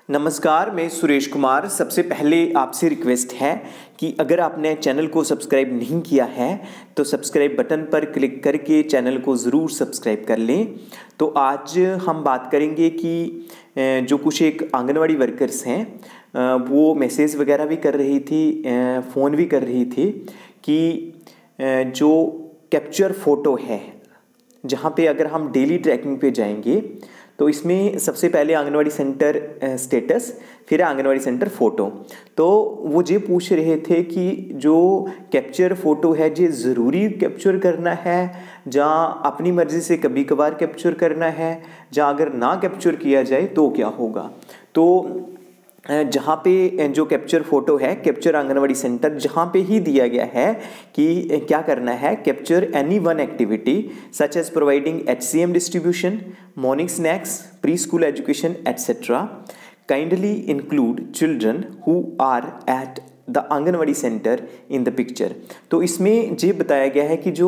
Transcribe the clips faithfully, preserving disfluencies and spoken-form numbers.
नमस्कार, मैं सुरेश कुमार। सबसे पहले आपसे रिक्वेस्ट है कि अगर आपने चैनल को सब्सक्राइब नहीं किया है तो सब्सक्राइब बटन पर क्लिक करके चैनल को ज़रूर सब्सक्राइब कर लें। तो आज हम बात करेंगे कि जो कुछ एक आंगनवाड़ी वर्कर्स हैं वो मैसेज वगैरह भी कर रही थी, फ़ोन भी कर रही थी कि जो कैप्चर फ़ोटो है, जहाँ पे अगर हम डेली ट्रैकिंग पे जाएंगे तो इसमें सबसे पहले आंगनवाड़ी सेंटर स्टेटस, फिर आंगनवाड़ी सेंटर फ़ोटो। तो वो ये पूछ रहे थे कि जो कैप्चर फ़ोटो है ये ज़रूरी कैप्चर करना है, जहाँ अपनी मर्ज़ी से कभी कभार कैप्चर करना है, जहाँ अगर ना कैप्चर किया जाए तो क्या होगा। तो जहाँ पे जो कैप्चर फ़ोटो है, कैप्चर आंगनवाड़ी सेंटर, जहाँ पे ही दिया गया है कि क्या करना है, capture any one activity such as providing H C M distribution, morning snacks, pre school education etcetera, kindly include children who are at the anganwadi centre in the picture. तो इसमें ये बताया गया है कि जो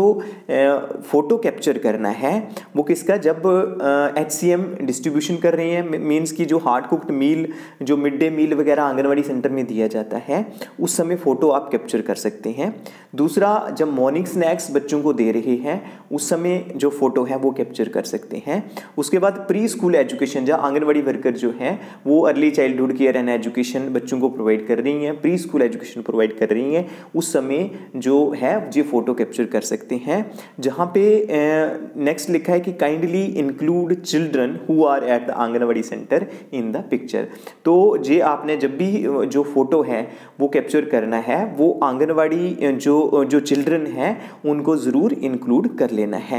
फ़ोटो कैप्चर करना है वो किसका, जब एच सी एम डिस्ट्रीब्यूशन कर रहे हैं, मीन्स की जो हार्ड कुक्ड मील, जो मिड डे मील वगैरह आंगनवाड़ी सेंटर में दिया जाता है, उस समय फ़ोटो आप कैप्चर कर सकते हैं। दूसरा, जब मॉर्निंग स्नैक्स बच्चों को दे रहे हैं उस समय जो फ़ोटो है वो कैप्चर कर सकते हैं। उसके बाद प्री स्कूल एजुकेशन, जहाँ आंगनवाड़ी वर्कर जो हैं वो early childhood care and education बच्चों को प्रोवाइड कर रही हैं, प्री स्कूल एजुकेशन प्रोवाइड कर रही हैं, उस समय जो है ये फ़ोटो कैप्चर कर सकते हैं। जहाँ पे नेक्स्ट लिखा है कि kindly include children who are at the anganwadi centre in the picture. तो ये आपने जब भी जो फ़ोटो है वो कैप्चर करना है वो आंगनवाड़ी जो जो चिल्ड्रन हैं उनको ज़रूर इंक्लूड कर लेना है।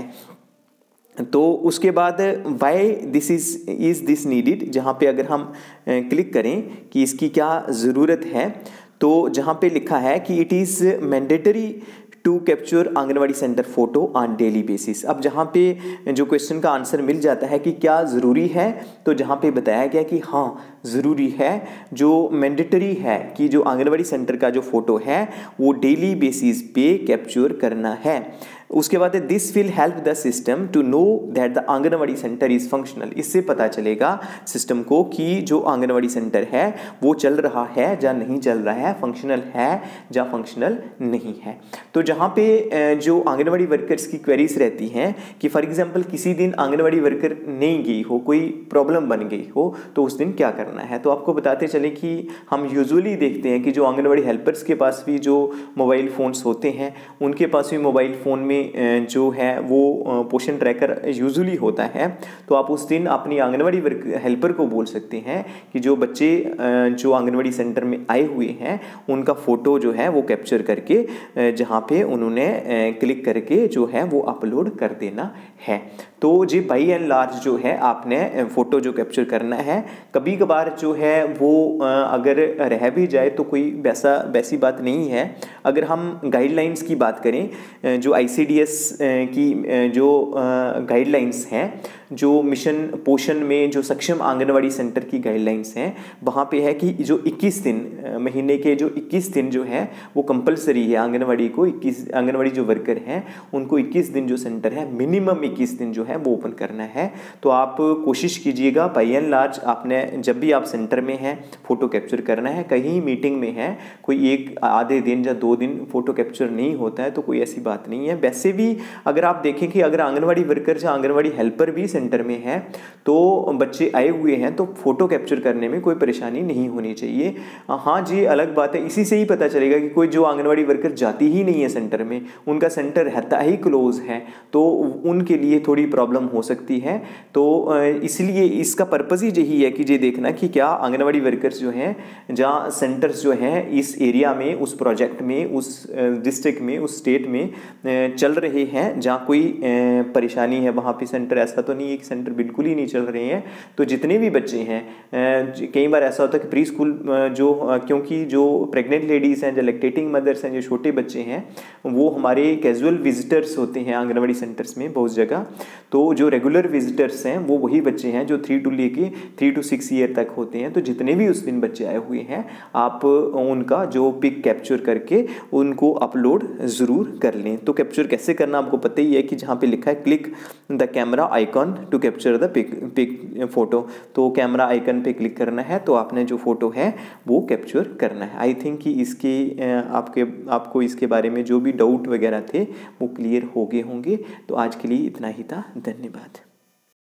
तो उसके बाद why this is is this needed, जहाँ पे अगर हम क्लिक करें कि इसकी क्या ज़रूरत है, तो जहाँ पे लिखा है कि it is mandatory to capture anganwadi centre photo on daily basis. अब जहाँ पे जो क्वेश्चन का आंसर मिल जाता है कि क्या ज़रूरी है, तो जहाँ पे बताया गया कि हाँ ज़रूरी है, जो मैंडेटरी है कि जो आंगनवाड़ी सेंटर का जो फ़ोटो है वो डेली बेसिस पे कैप्चर करना है। उसके बाद this will help the system to know that the anganwadi centre is functional. इससे पता चलेगा सिस्टम को कि जो आंगनवाड़ी सेंटर है वो चल रहा है या नहीं चल रहा है, फंक्शनल है या फंक्शनल नहीं है। तो जहाँ पे जो आंगनवाड़ी वर्कर्स की क्वेरीज रहती हैं कि फॉर एग्जांपल किसी दिन आंगनवाड़ी वर्कर नहीं गई हो, कोई प्रॉब्लम बन गई हो, तो उस दिन क्या करना है। तो आपको बताते चले कि हम यूजुअली देखते हैं कि जो आंगनवाड़ी हेल्पर्स के पास भी जो मोबाइल फ़ोन्स होते हैं, उनके पास भी मोबाइल फ़ोन में जो है वो पोषण ट्रैकर यूजुअली होता है। तो आप उस दिन अपनी आंगनवाड़ी वर्क हेल्पर को बोल सकते हैं कि जो बच्चे जो आंगनवाड़ी सेंटर में आए हुए हैं उनका फ़ोटो जो है वो कैप्चर करके जहाँ पे उन्होंने क्लिक करके जो है वो अपलोड कर देना है। तो जी बाई एंड लार्ज जो है आपने फ़ोटो जो कैप्चर करना है, कभी कभार जो है वो अगर रह भी जाए तो कोई वैसा वैसी बात नहीं है। अगर हम गाइडलाइंस की बात करें, जो आई सी डी एस की जो गाइडलाइंस हैं, जो मिशन पोषण में जो सक्षम आंगनवाड़ी सेंटर की गाइडलाइंस हैं, वहाँ पे है कि जो इक्कीस दिन महीने के जो इक्कीस दिन जो है वो कंपलसरी है आंगनवाड़ी को, इक्कीस आंगनवाड़ी जो वर्कर हैं उनको इक्कीस दिन जो सेंटर है मिनिमम इक्कीस दिन जो है वो ओपन करना है। तो आप कोशिश कीजिएगा, बाई एंड लार्ज आपने जब भी आप सेंटर में हैं फ़ोटो कैप्चर करना है। कहीं मीटिंग में है, कोई एक आधे दिन या दो दिन फ़ोटो कैप्चर नहीं होता है तो कोई ऐसी बात नहीं है। वैसे भी अगर आप देखें कि अगर आंगनवाड़ी वर्कर या आंगनवाड़ी हेल्पर भी सेंटर में है तो बच्चे आए हुए हैं तो फ़ोटो कैप्चर करने में कोई परेशानी नहीं होनी चाहिए। हाँ जी, अलग बात है, इसी से ही पता चलेगा कि कोई जो आंगनवाड़ी वर्कर जाती ही नहीं है सेंटर में, उनका सेंटर रहता ही क्लोज है, तो उनके लिए थोड़ी प्रॉब्लम हो सकती है। तो इसलिए इसका पर्पज़ ही यही है कि ये देखना कि क्या आंगनवाड़ी वर्कर्स जो हैं, जहाँ सेंटर्स जो हैं इस एरिया में, उस प्रोजेक्ट में, उस डिस्ट्रिक्ट में, उस स्टेट में चल रहे हैं, जहाँ कोई परेशानी है वहाँ पे सेंटर, ऐसा तो नहीं है कि सेंटर बिल्कुल ही नहीं चल रहे हैं। तो जितने भी बच्चे हैं, कई बार ऐसा होता है कि प्री स्कूल जो, क्योंकि जो प्रेग्नेंट लेडीज़ हैं, जो लैक्टेटिंग मदर्स हैं, जो छोटे बच्चे हैं, वो हमारे कैजुअल विजिटर्स होते हैं आंगनवाड़ी सेंटर्स में बहुत जगह। तो जो रेगुलर विजिटर्स हैं वो वही बच्चे हैं जो थ्री टू लेके थ्री टू सिक्स ईयर तक होते हैं। तो जितने भी उस दिन बच्चे आए हुए हैं, आप उनका जो पिक कैप्चर करके उनको अपलोड ज़रूर कर लें। तो कैप्चर कैसे करना आपको पता ही है कि जहाँ पे लिखा है click the camera icon one to capture the pic pic photo. तो कैमरा आइकन पे क्लिक करना है तो आपने जो फ़ोटो है वो कैप्चर करना है। आई थिंक कि इसके आपके आपको इसके बारे में जो भी डाउट वगैरह थे वो क्लियर हो गए होंगे। तो आज के लिए इतना ही था। धन्यवाद।